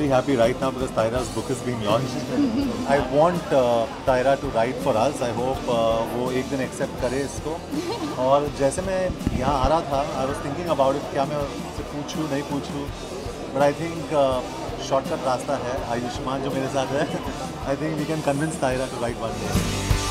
happy right now because Tyra's book is being launched. I want Tyra to write for us. I hope वो एक दिन accept करे इसको. और जैसे मैं यहाँ आ रहा था, I was thinking about it, क्या मैं उससे पूछूँ नहीं पूछूँ. But I think शॉर्टकट रास्ता है. आयुष्मान जो मेरे साथ है, I think we can convince Tyra to write one day.